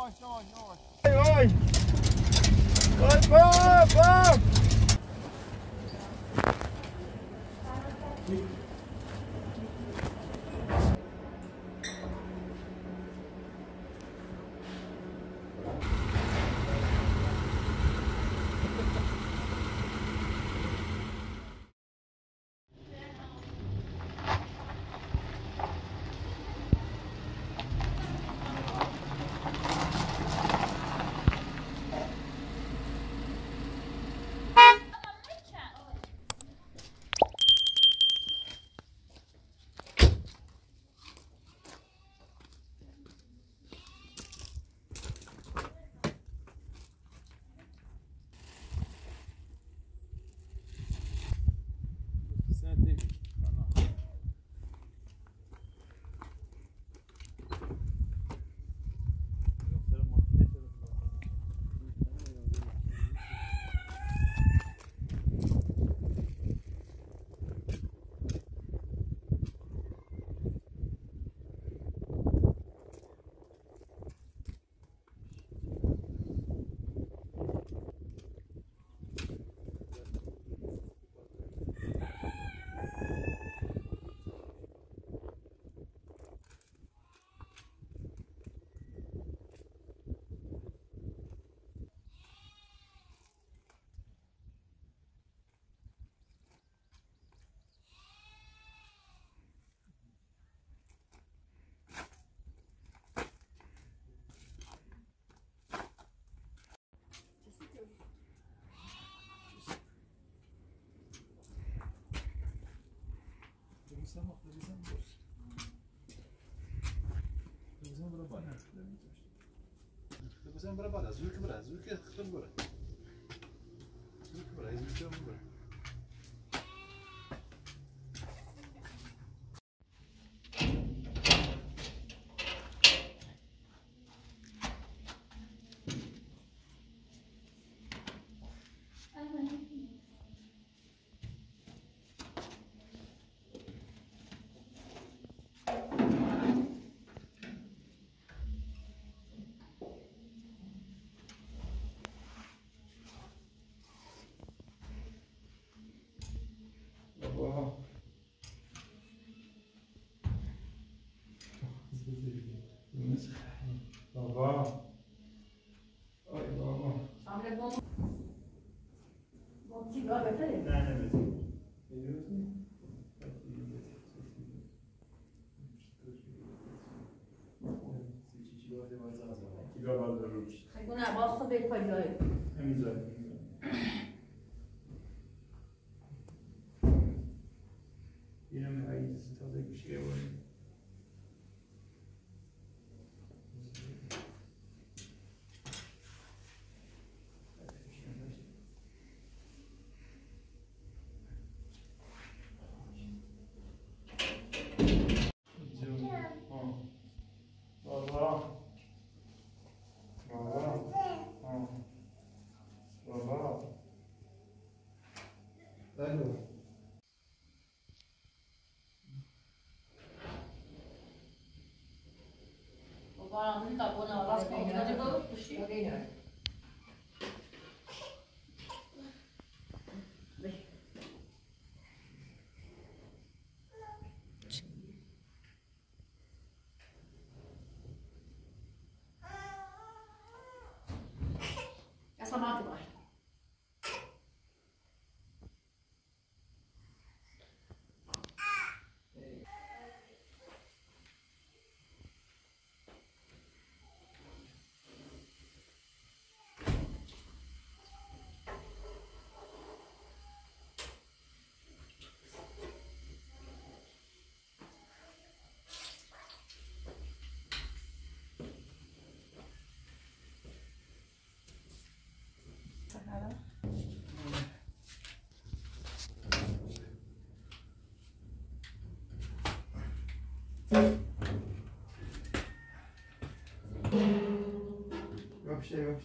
yavaş yavaş yavaş. Vay vay. Vay vay. Bisogna preparare, su che bravo, su che ancora. Su che bravo, su che ancora. بابا آی بابا سیگار بهتره؟ نه نه بده سیگار باز روش خیلی نه باز تو به پای داره نمیذاره اینم عیز تازه گوشیه باید بابا Allora. بابا من تا بونا راست میگم دیگه خوشی اصلا ما تو باش Вообще, вообще.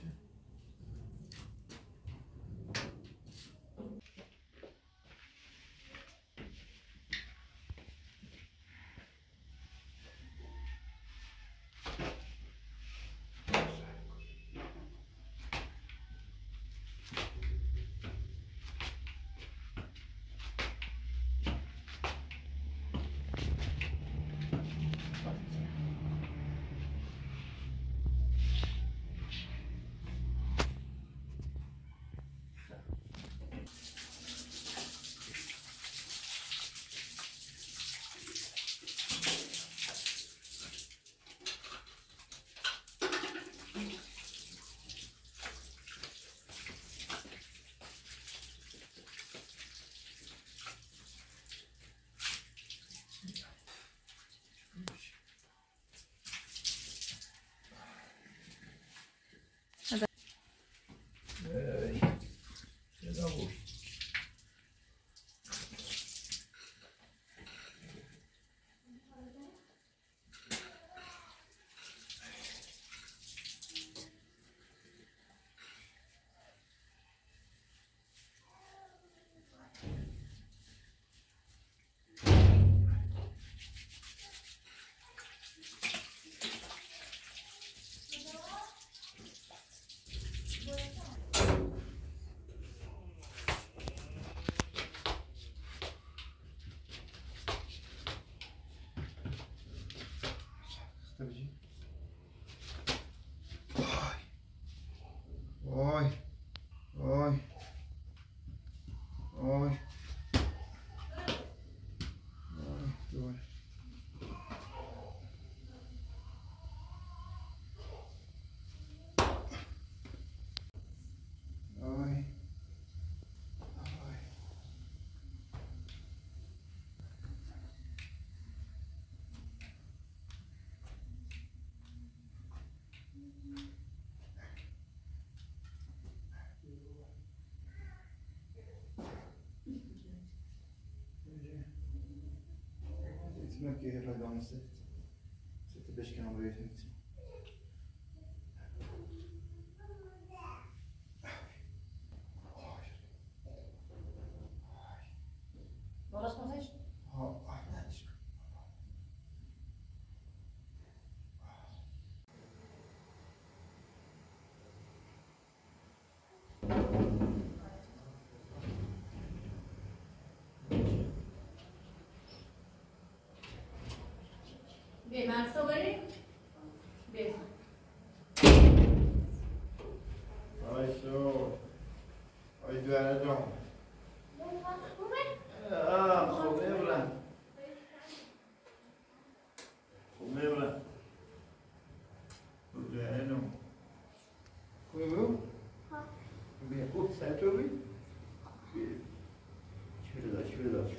Selam size. Size 5 kere buraya gitmek için. Orası mı seç? Bir mersa vereyim. Bir. Aj så. Aj, du är då. Ja, kom med varandra. Kom med varandra. Du är då. Kom med. Vi är på sätt och vis. Şurada.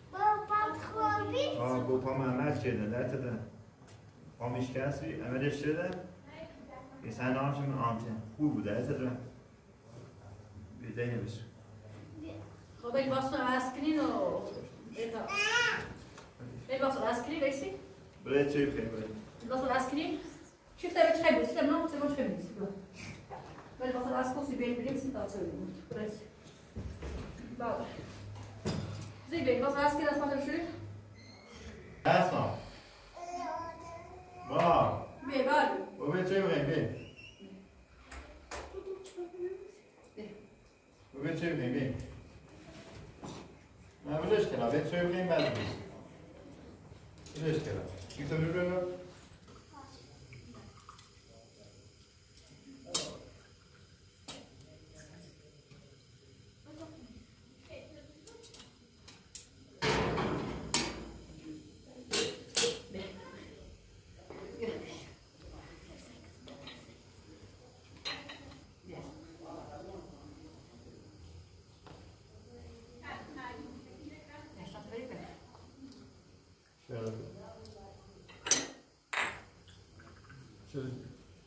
گفت پام عمل کردن در تدن پام شکستی عملش شدن یه سن آمشم آمتن خوب بود در تدن بیده نبیسو خب این باستو اسکرین و ایتا این باستو اسکرین بیسی؟ برای چه بخیم برای باستو اسکرین شیفته به چه بیسی؟ تمام چه بیسی؟ ولی باستو اسکوسی بیسی تا چه بیسی؟ باور زیبه باستو اسکرین از مادر شوی؟ اسما با بی باری برای چه بخیم برای چه بخیم من بلش کنم برای چه بخیم بعد بلش کنم چی تو ببرم شده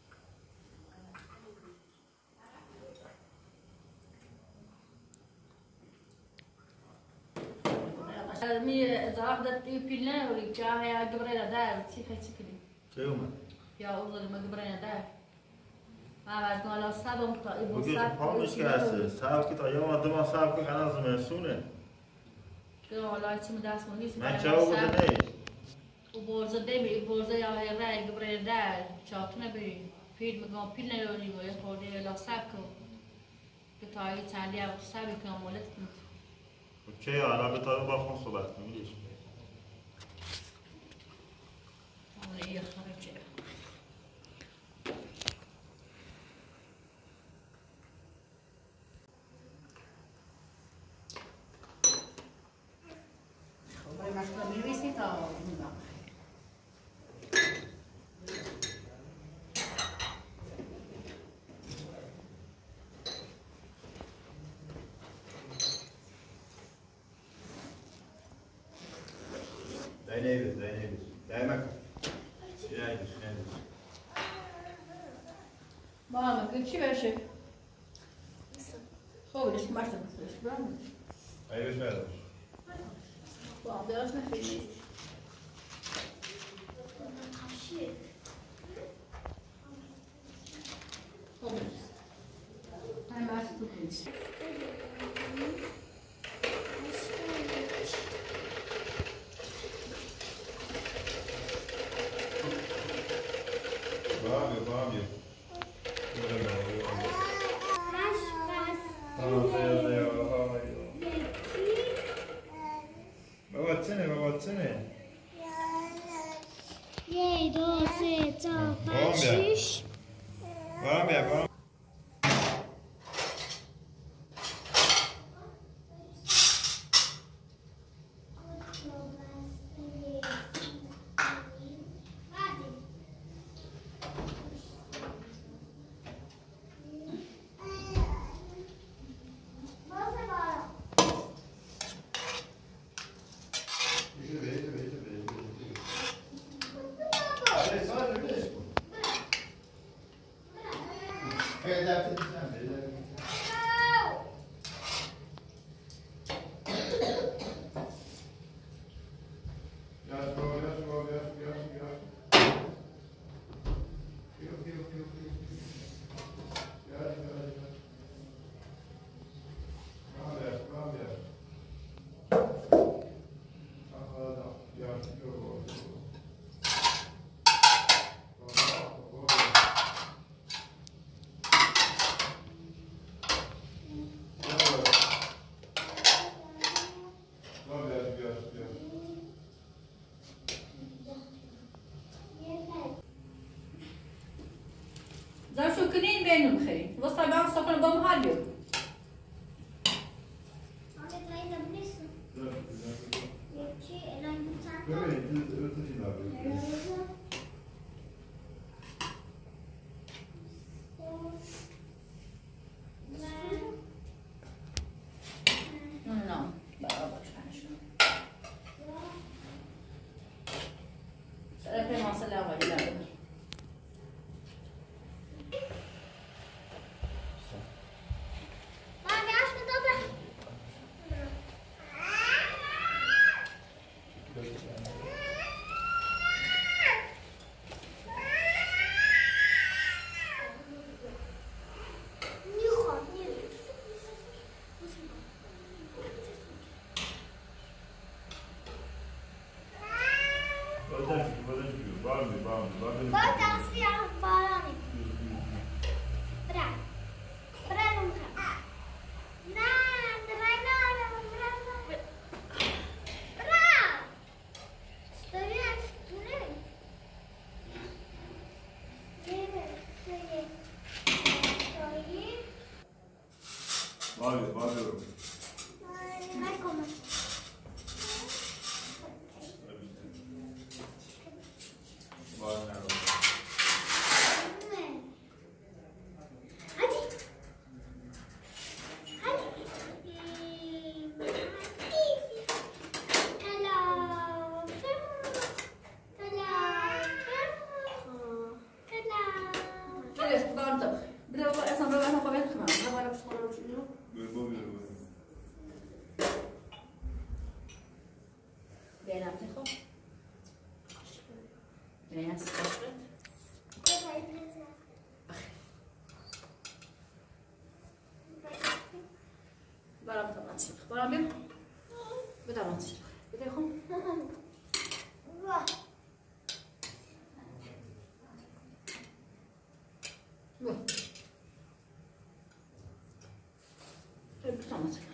می زاخ دت پیلن و ریکا یا گبرنا دار چی خیلی کلی چه اومد؟ یا اول ما گبرنا دار ما بعد ما لا سابم تا ای بگیر بوساب پامش که هسته ساب که تا یه ماده ما ساب که قناز مرسونه که حالا چی مدرس نیست من چه بوده نیست و برزه دمی برزه یا هر گبرنا دار چاکنه بی پیل میگم پیل نیاری و یه خورده لا ساب که تا ای چندی او سابی که مولد اوکی حالا به طور با خون صحبت کنیم میدیش اون یه خرچه خب مشکل می‌ریسی تا می‌دم Zeynep. Değmek. Nedir? Mama, که چی بشه؟ خوبش که ماشته بسیش برام Hayır verdim. با دراز نفیش خوبش های ماشته بسیش Bağırıyor. Babatsene. 1, 2, 3, 4, 5, 6. Bağırmıyor. Let's go. کنین بینون خیلی واسه طبعا صفحه با محلیو نه برابر کنشون سر پیمان سلام علیکم برام بیم بدم چی بده خون واه واه بتام چی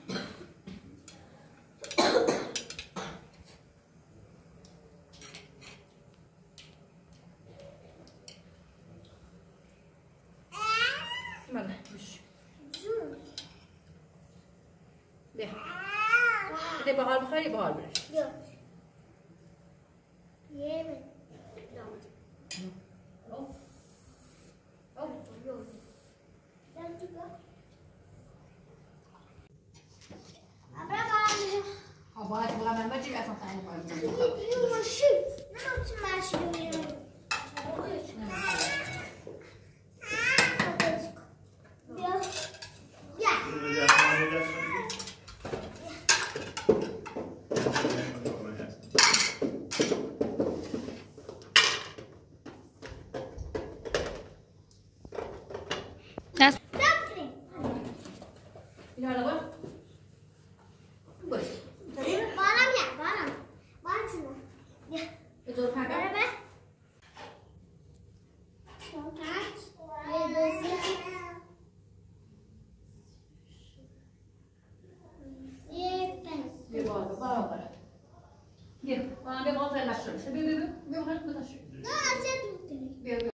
ماله بش ده بحال بخوری بحال برش Yemin. Dan juga. Apa kamu? Abang aku bukan macam biasa saya bukan. Ini masih. Nanti masih ini. Ya. Gel, bana bir kontrol başlayalım. Bir.